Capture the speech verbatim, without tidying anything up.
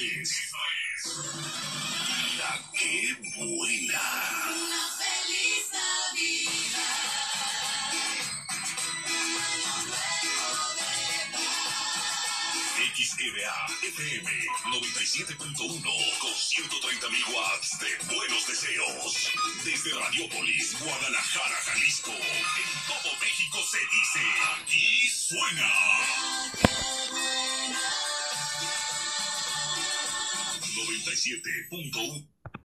es La Que Buena. Una feliz Navidad. X R A F M noventa y siete punto uno con ciento treinta mil watts de buenos deseos. Desde Radiópolis, Guadalajara, Jalisco. En todo México se dice, aquí suena. noventa y siete punto uno